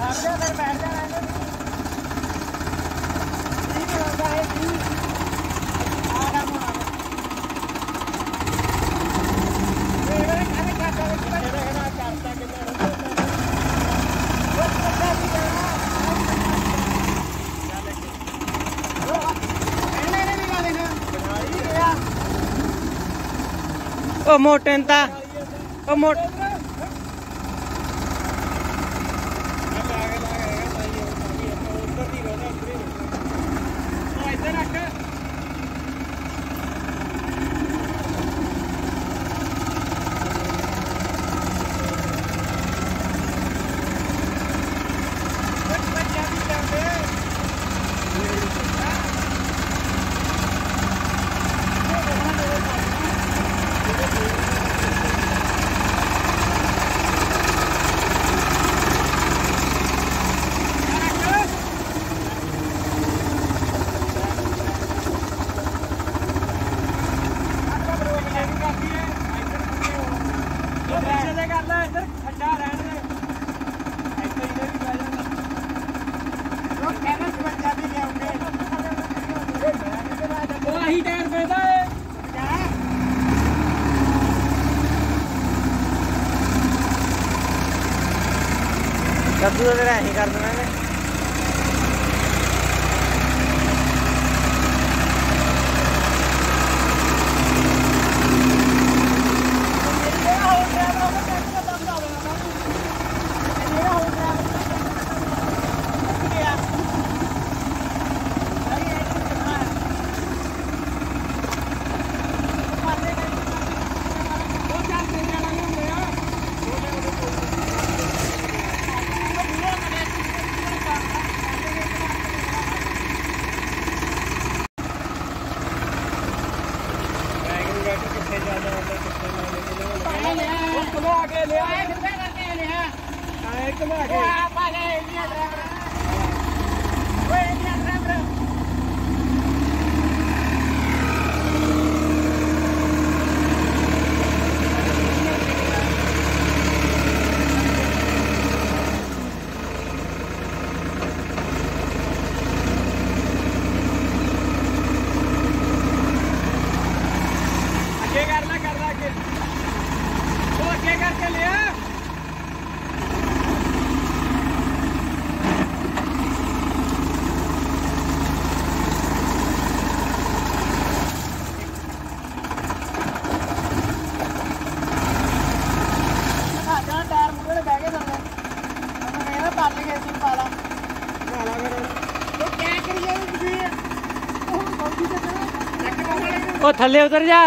ओ मोटे ता ओ मोट कद्दू तो तेरा ऐसे कर देना है। ओ थल्ले उतर जा।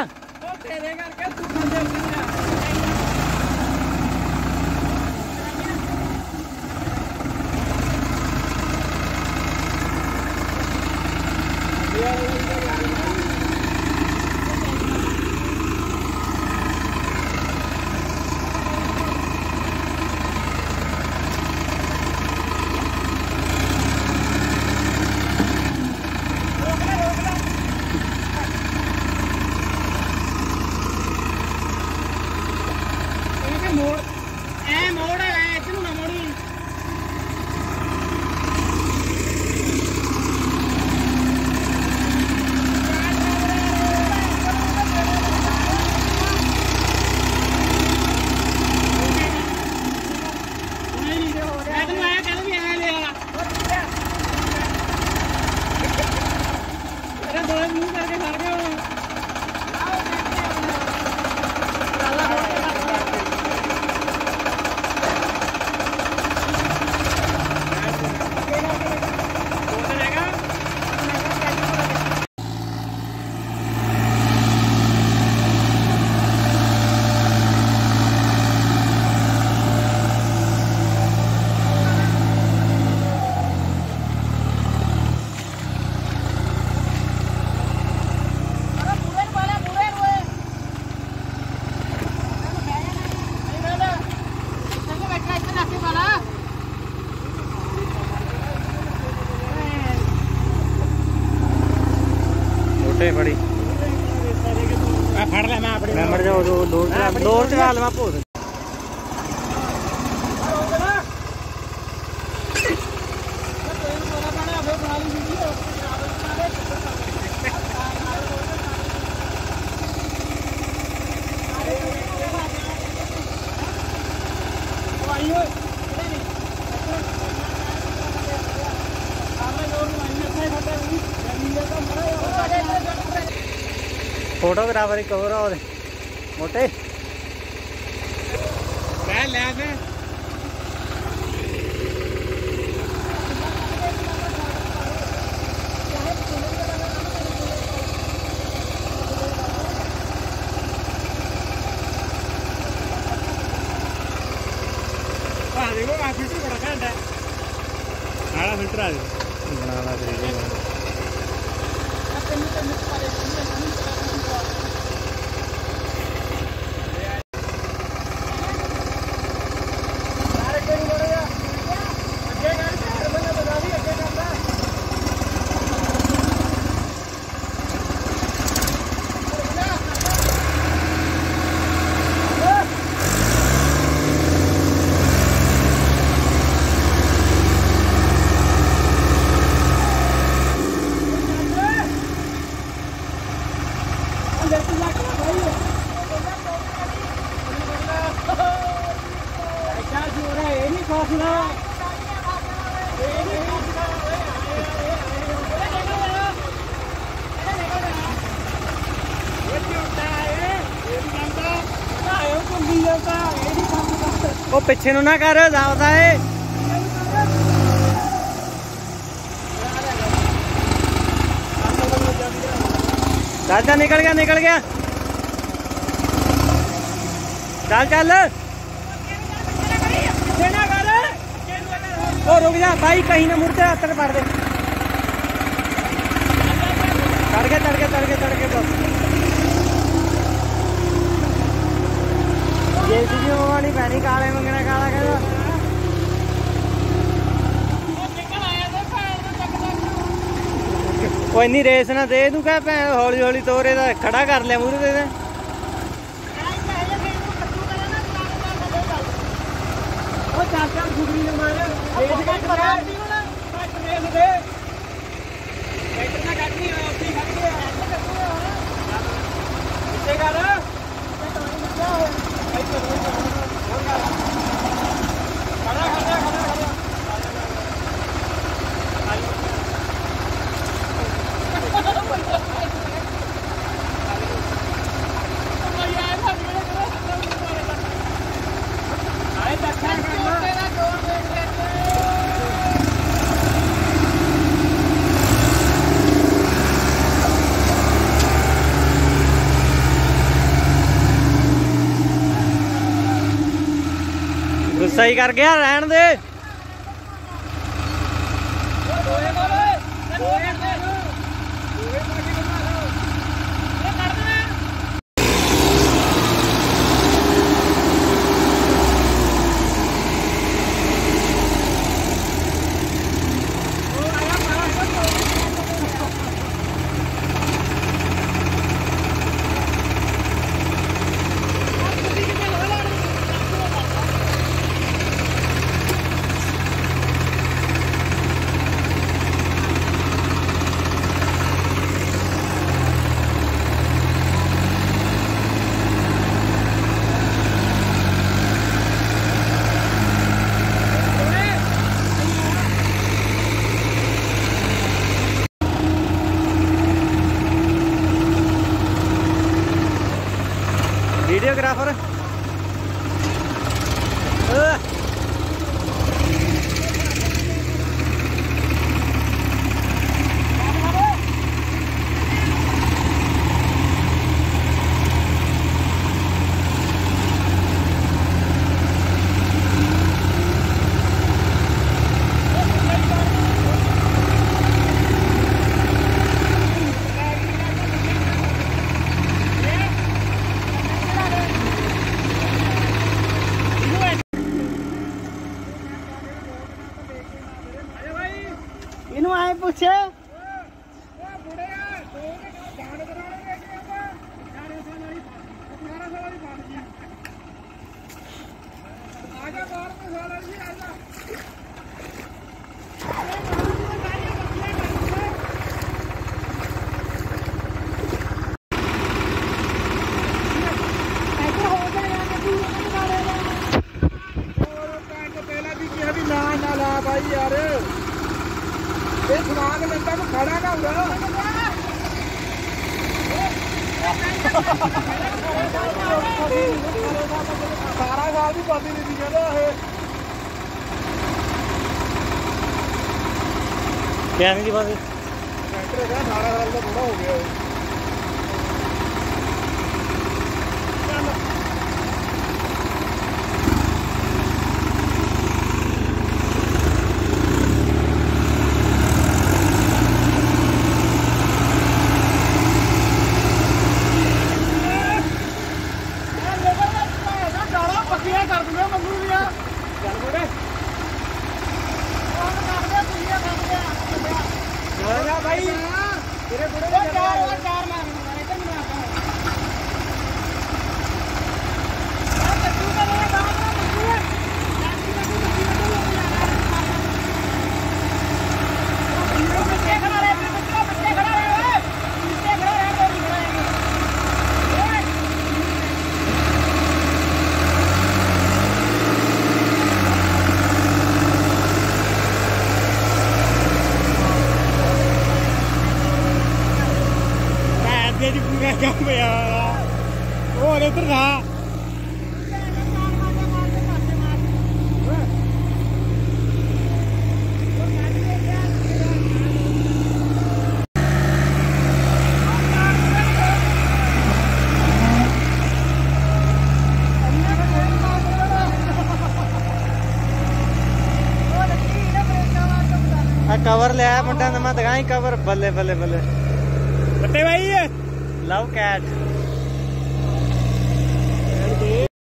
फोटोग्राफर ही कवर हो मोटे ले फिल्टर बड़ा घंटा नाला फिल्टर आ बनाना वो पिछे ना कर जाता है चल निकल गया चल ओ रुक जा भाई कहीं ना मुड़ते हत्थ पड़ दे चढ़ के बस जेसीबी वाली पैनी काले मंगना काला कहता कोई नहीं रेस ना दे तू कह भैन हौली हौली तोरे दा खड़ा कर लिया मूहरे दे गुस्सा ही कर गया रहन दे वीडियोग्राफर इनू आए पूछे भाई यार ये समान लेता तो खड़ा ना होगा सारा साल भी पाती नहीं थी कहना है क्या नहीं जी बात ट्रैक्टर है 18 साल का थोड़ा हो गया है कर दूंगा मम्मी भी चल बोले भाई तेरे बुढ़े चार मारूंगा इधर नहीं आता तेरी पूरा काम यार वो इधर था कवर ले आया मुंडा मैं दिखाई कवर बल्ले बल्ले बल्ले बट्टे भाई लव कैट